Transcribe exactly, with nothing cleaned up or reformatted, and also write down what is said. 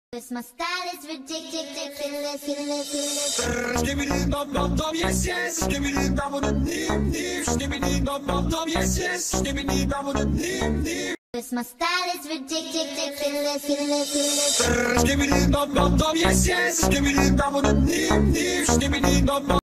Cause my style is ridiculous, ridiculous. Skibbidi dum dum dum, yes yes. Skibbidi dum dum dim dim. Skibbidi dum dum dum, yes yes. Skibbidi dum dum dim dim. Cause my style is ridiculous, ridiculous. Skibbidi dum dum dum, yes yes. Skibbidi dum dum dim dim. Skibbidi dum dum.